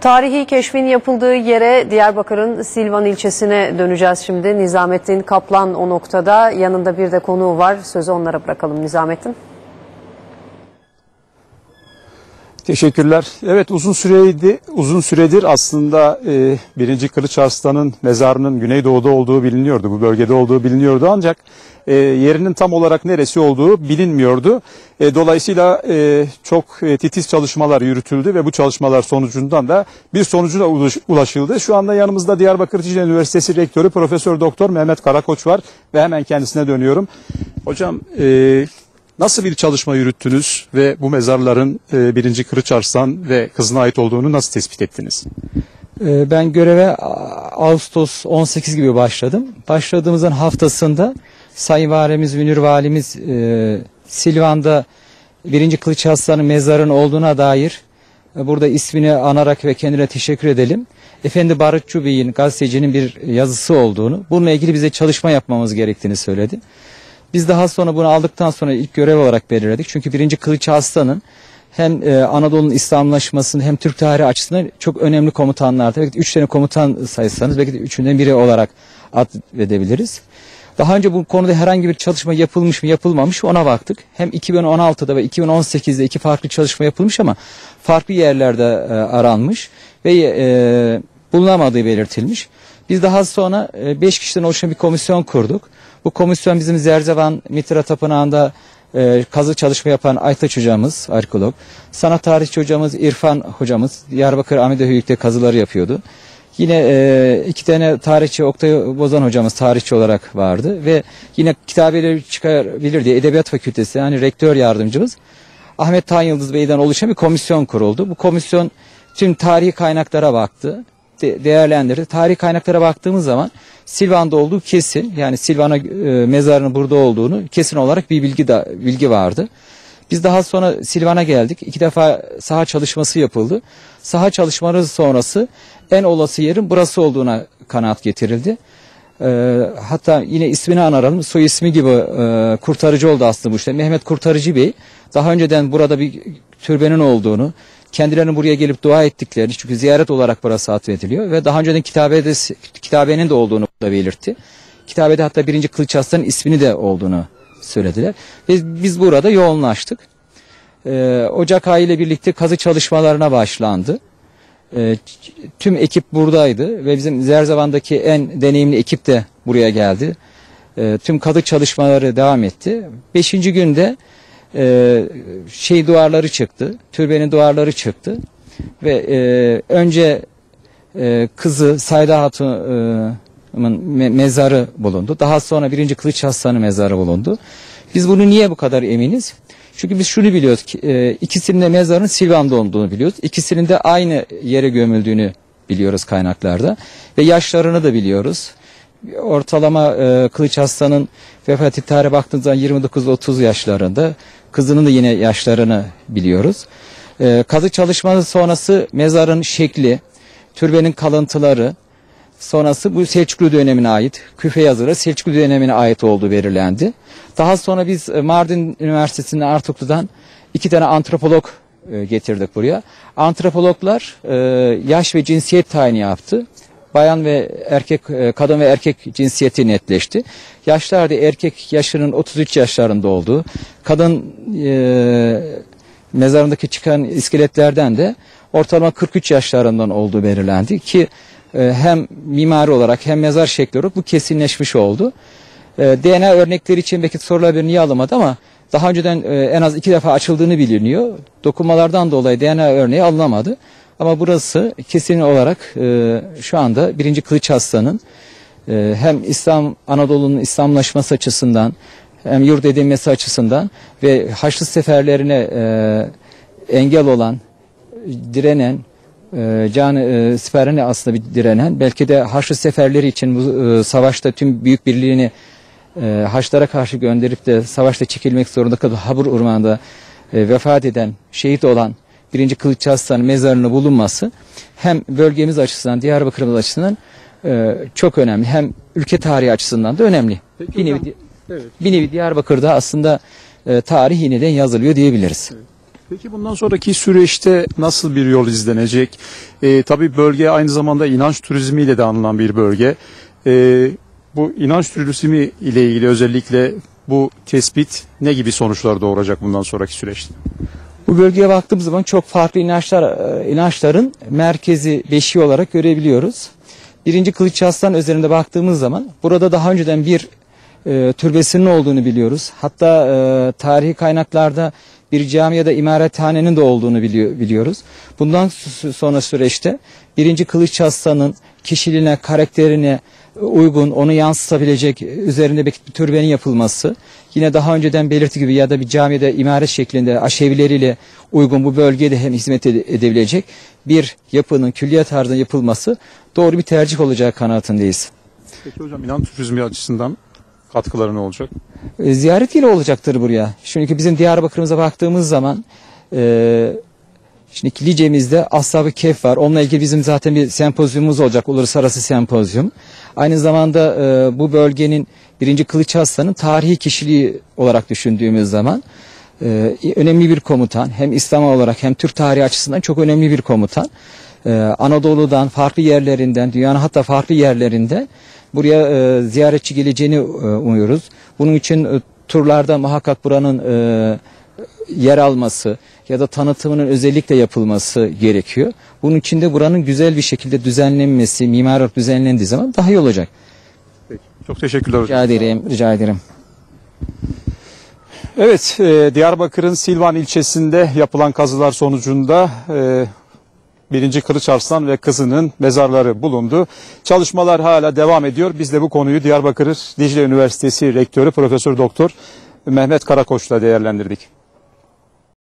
Tarihi keşfin yapıldığı yere Diyarbakır'ın Silvan ilçesine döneceğiz şimdi. Nizamettin Kaplan o noktada. Yanında bir de konuğu var. Sözü onlara bırakalım Nizamettin. Teşekkürler. Evet, uzun süredir aslında 1. Kılıç Arslan'ın mezarının Güneydoğu'da olduğu biliniyordu. Bu bölgede olduğu biliniyordu ancak yerinin tam olarak neresi olduğu bilinmiyordu. Dolayısıyla çok titiz çalışmalar yürütüldü ve bu çalışmalar sonucundan da bir sonucuna ulaşıldı. Şu anda yanımızda Diyarbakır Ticaret Üniversitesi Rektörü Profesör Doktor Mehmet Karakoç var ve hemen kendisine dönüyorum. Hocam, nasıl bir çalışma yürüttünüz ve bu mezarların 1. Kılıç Arslan ve kızına ait olduğunu nasıl tespit ettiniz? Ben göreve Ağustos 18 gibi başladım. Başladığımızın haftasında Sayın Valimiz, Münir Valimiz Silvan'da 1. Kılıç Arslan'ın mezarının olduğuna dair burada ismini anarak ve kendine teşekkür edelim. Efendi Barutçu Bey'in, gazetecinin bir yazısı olduğunu, bununla ilgili bize çalışma yapmamız gerektiğini söyledi. Biz daha sonra bunu aldıktan sonra ilk görev olarak belirledik. Çünkü 1. Kılıç Arslan'ın hem Anadolu'nun İslamlaşmasının hem Türk tarihi açısından çok önemli komutanlardı. Belki de 3 tane komutan saysanız belki de 3'ünden biri olarak atfedebiliriz. Daha önce bu konuda herhangi bir çalışma yapılmış mı yapılmamış mı ona baktık. Hem 2016'da ve 2018'de 2 farklı çalışma yapılmış ama farklı yerlerde aranmış ve bulunamadığı belirtilmiş. Biz daha sonra 5 kişiden oluşan bir komisyon kurduk. Bu komisyon bizim Zerzevan Mitra Tapınağı'nda kazı çalışma yapan Aytaç hocamız, arkeolog, sanat tarihçi hocamız İrfan hocamız, Diyarbakır Ahmediyehöyük'te kazıları yapıyordu. Yine 2 tane tarihçi Oktay Bozan hocamız tarihçi olarak vardı ve yine kitabeleri çıkarabilir diye Edebiyat Fakültesi yani rektör yardımcımız Ahmet Tan Yıldız Bey'den oluşan bir komisyon kuruldu. Bu komisyon tüm tarihi kaynaklara baktı, değerlendirdi. Tarihi kaynaklara baktığımız zaman Silvan'da olduğu kesin, yani Silvan'a mezarının burada olduğunu kesin olarak bir bilgi vardı. Biz daha sonra Silvan'a geldik. 2 defa saha çalışması yapıldı. Saha çalışmaları sonrası en olası yerin burası olduğuna kanaat getirildi. Hatta yine ismini anaralım. Soy ismi gibi Kurtarıcı oldu aslında bu işte. Mehmet Kurtarıcı Bey daha önceden burada bir türbenin olduğunu, kendilerinin buraya gelip dua ettiklerini, çünkü ziyaret olarak burası atfediliyor ve daha önceden kitabenin de olduğunu da belirtti. Kitabede hatta 1. Kılıç Arslan'ın ismini de olduğunu söylediler. Ve biz burada yoğunlaştık. Ocak ayı ile birlikte kazı çalışmalarına başlandı. Tüm ekip buradaydı ve bizim Zerzevan'daki en deneyimli ekip de buraya geldi. Tüm kazı çalışmaları devam etti. 5. günde duvarları çıktı. Türbenin duvarları çıktı. Ve önce kızı Sayda Hatun'un mezarı bulundu. Daha sonra 1. Kılıç Arslan'ın mezarı bulundu. Biz bunu niye bu kadar eminiz? Çünkü biz şunu biliyoruz ki ikisinin de mezarın Silvan'da olduğunu biliyoruz. İkisinin de aynı yere gömüldüğünü biliyoruz kaynaklarda. Ve yaşlarını da biliyoruz. Ortalama Kılıç Arslan'ın vefat tarihe baktığımız zaman 29-30 yaşlarında. Kızının da yine yaşlarını biliyoruz. Kazı çalışması sonrası mezarın şekli, türbenin kalıntıları, sonrası bu Selçuklu dönemine ait, küfe yazıları Selçuklu dönemine ait olduğu belirlendi. Daha sonra biz Mardin Üniversitesi'nde Artuklu'dan 2 tane antropolog getirdik buraya. Antropologlar yaş ve cinsiyet tayini yaptı. Bayan ve erkek, kadın ve erkek cinsiyeti netleşti. Yaşlarda erkek yaşının 33 yaşlarında olduğu, kadın mezarındaki çıkan iskeletlerden de ortalama 43 yaşlarından olduğu belirlendi ki hem mimari olarak hem mezar şekli olarak bu kesinleşmiş oldu. DNA örnekleri için belki sorular niye alınmadı ama daha önceden en az 2 defa açıldığını biliniyor. Dokunmalardan dolayı DNA örneği alınamadı. Ama burası kesin olarak şu anda 1. Kılıç Arslan'ın hem Anadolu'nun İslamlaşması açısından hem yurt edinmesi açısından ve Haçlı seferlerine engel olan, direnen, siperine aslında bir direnen, belki de Haçlı seferleri için bu savaşta tüm büyük birliğini Haçlara karşı gönderip de savaşta çekilmek zorunda kalıp Habur Ormanı'nda vefat eden, şehit olan 1. Kılıç Arslan'ın mezarının bulunması hem bölgemiz açısından, Diyarbakır'ımız açısından çok önemli. Hem ülke tarihi açısından da önemli. Peki, bir nevi Diyarbakır'da aslında tarih yeniden yazılıyor diyebiliriz. Evet. Peki bundan sonraki süreçte nasıl bir yol izlenecek? Tabii bölge aynı zamanda inanç turizmiyle de anılan bir bölge. Bu inanç turizmi ile ilgili özellikle bu tespit ne gibi sonuçlar doğuracak bundan sonraki süreçte? Bu bölgeye baktığımız zaman çok farklı inançların merkezi, beşiği olarak görebiliyoruz. 1. Kılıç Arslan üzerinde baktığımız zaman burada daha önceden bir türbesinin olduğunu biliyoruz. Hatta tarihi kaynaklarda bir cami ya da imarethanenin de olduğunu biliyoruz. Bundan sonra süreçte 1. Kılıç Arslan'ın kişiliğine, karakterine uygun, onu yansıtabilecek üzerinde bir türbenin yapılması, yine daha önceden belirttiği gibi ya da bir camide imaret şeklinde aşevileriyle uygun bu bölgede hem hizmet edebilecek bir yapının külliyat tarzında yapılması doğru bir tercih olacağı kanaatindeyiz. Peki hocam inanç turizmi açısından katkıları ne olacak? Ziyaret ile olacaktır buraya. Çünkü bizim Diyarbakır'ımıza baktığımız zaman şimdi Lice'mizde Ashab-ı Kehf var. Onunla ilgili bizim zaten bir sempozyumumuz olacak. Uluslararası sempozyum. Aynı zamanda bu bölgenin 1. Kılıç Arslan'ın tarihi kişiliği olarak düşündüğümüz zaman önemli bir komutan. Hem İslam olarak hem Türk tarihi açısından çok önemli bir komutan. Anadolu'dan, farklı yerlerinden, dünyanın hatta farklı yerlerinden buraya ziyaretçi geleceğini umuyoruz. Bunun için turlarda muhakkak buranın yer alması ya da tanıtımının özellikle yapılması gerekiyor. Bunun için de buranın güzel bir şekilde düzenlenmesi, mimari olarak düzenlendiği zaman daha iyi olacak. Peki. Çok teşekkürler hocam. Rica ederim. Evet, Diyarbakır'ın Silvan ilçesinde yapılan kazılar sonucunda 1. Kılıç Arslan ve kızının mezarları bulundu. Çalışmalar hala devam ediyor. Biz de bu konuyu Diyarbakır Dicle Üniversitesi Rektörü Profesör Doktor Mehmet Karakoç'la değerlendirdik.